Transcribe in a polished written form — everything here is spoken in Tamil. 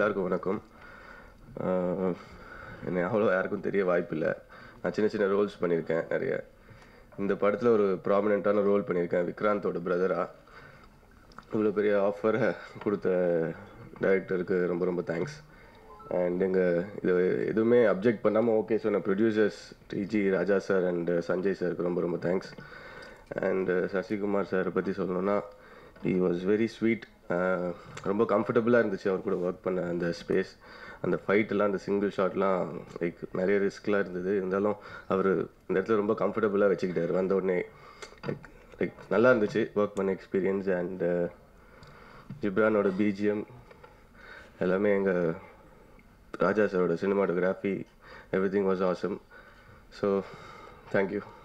எல்லாருக்கும் வணக்கம். என்னை அவ்வளோ யாருக்கும் தெரிய வாய்ப்பில்லை. நான் சின்ன சின்ன ரோல்ஸ் பண்ணியிருக்கேன் நிறைய. இந்த படத்தில் ஒரு ப்ராமினெண்ட்டான ரோல் பண்ணியிருக்கேன், விக்ராந்தோட பிரதராக. இவ்வளோ பெரிய ஆஃபரை கொடுத்த டைரக்டருக்கு ரொம்ப ரொம்ப தேங்க்ஸ். அண்ட் இது எதுவுமே அப்ஜெக்ட் பண்ணாமல் ஓகே சொன்ன ப்ரொடியூசர்ஸ் டிஜி ராஜா சார் அண்ட் சஞ்சய் சாருக்கு ரொம்ப ரொம்ப தேங்க்ஸ். அண்ட் சசிகுமார் சாரை பற்றி சொல்லணுன்னா, he was very sweet. ரொம்ப கம்ஃபர்டபுளாக இருந்துச்சு அவர் கூட ஒர்க் பண்ண. அந்த ஸ்பேஸ், அந்த ஃபைட்டெல்லாம், அந்த சிங்கிள் ஷாட்லாம் லைக் நிறைய ரிஸ்க்லாம் இருந்தது. இருந்தாலும் அவர் இந்த இடத்துல ரொம்ப கம்ஃபர்டபுளாக வச்சுக்கிட்டார். வந்த உடனே லைக் நல்லா இருந்துச்சு ஒர்க் பண்ண எக்ஸ்பீரியன்ஸ். அண்ட் ஜிப்ரானோட பிஜிஎம் எல்லாமே, எங்கள் ராஜா சாரோட cinematography, everything was awesome. So thank you.